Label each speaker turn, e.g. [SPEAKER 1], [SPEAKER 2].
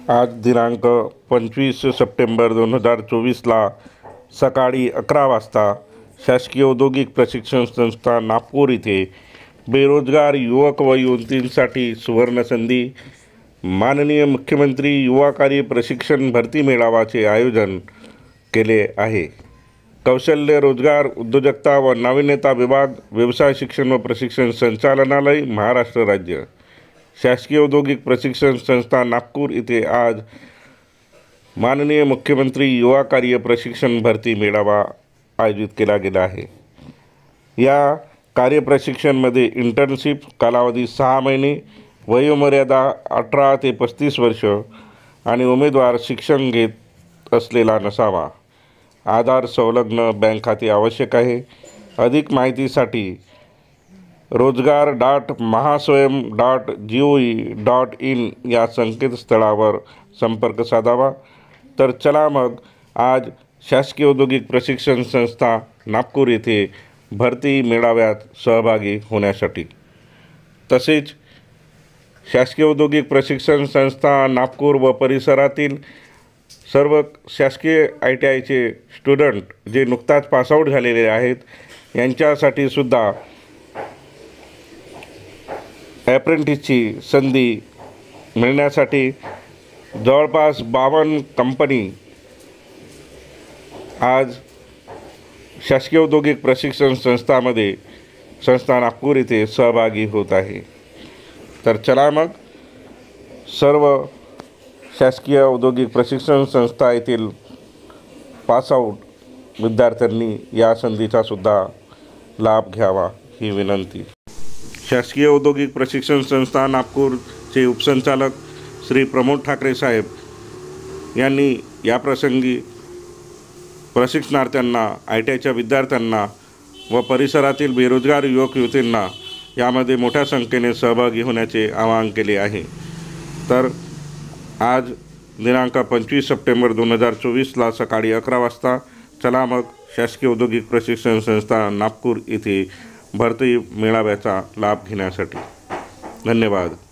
[SPEAKER 1] आज दिनांक 25 सप्टेंबर 2024ला सकाळी 11 वाजता शासकीय औद्योगिक प्रशिक्षण संस्था नागपूर येथे बेरोजगार युवक व युवतींसाठी सुवर्णसंधी माननीय मुख्यमंत्री युवा कार्य प्रशिक्षण भरती मेळाव्याचे आयोजन केले आहे। कौशल्य रोजगार उद्योजकता व नाविन्यता विभाग, व्यवसाय शिक्षण व प्रशिक्षण संचालनालय, महाराष्ट्र राज्य, शासकीय औद्योगिक प्रशिक्षण संस्था नागपूर येथे आज माननीय मुख्यमंत्री युवा कार्य प्रशिक्षण भरती मेळावा आयोजित केला गेला आहे। या कार्य प्रशिक्षणमध्ये इंटर्नशिप कालावधी 6 महिने, वयोमर्यादा 18 ते 35 वर्ष आणि उमेदवार शिक्षण घेत असलेला नसावा। आधार संलग्न बँक खाते आवश्यक आहे। अधिक माहितीसाठी rozgar.mahaswayam.gov.in या संकेतस्थळावर संपर्क साधावा। तर चला मग आज शासकीय औद्योगिक प्रशिक्षण संस्था नागपूर येथे भरती मेळाव्यात सहभागी होण्यासाठी। तसेच शासकीय औद्योगिक प्रशिक्षण संस्था नागपूर व परिसरातील सर्व शासकीय ITIचे स्टुडंट जे नुकताच पासआउट झालेले आहेत यांच्यासाठी सुद्धा ॲप्रेंटिसची संधी मिळण्यासाठी जवळपास 52 कंपनी आज शासकीय औद्योगिक प्रशिक्षण संस्था नागपूर येथे सहभागी होत आहे। तर चला मग सर्व शासकीय औद्योगिक प्रशिक्षण संस्था येथील पासआउट विद्यार्थ्यांनी या संधीचा सुद्धा लाभ घ्यावा ही विनंती। शासकीय औद्योगिक प्रशिक्षण संस्था नागपूरचे उपसंचालक श्री प्रमोद ठाकरे साहेब यांनी या प्रसंगी प्रशिक्षणार्थ्यांना, ITIच्या विद्यार्थ्यांना व परिसरातील बेरोजगार युवक युवतींना यामध्ये मोठ्या संख्येने सहभागी होण्याचे आवाहन केले आहे। तर आज दिनांक 25 सप्टेंबर 2024ला सकाळी 11 वाजता चला मग शासकीय औद्योगिक प्रशिक्षण संस्था नागपूर येथे भरती मेळाव्याचा लाभ घेण्यासाठी। धन्यवाद।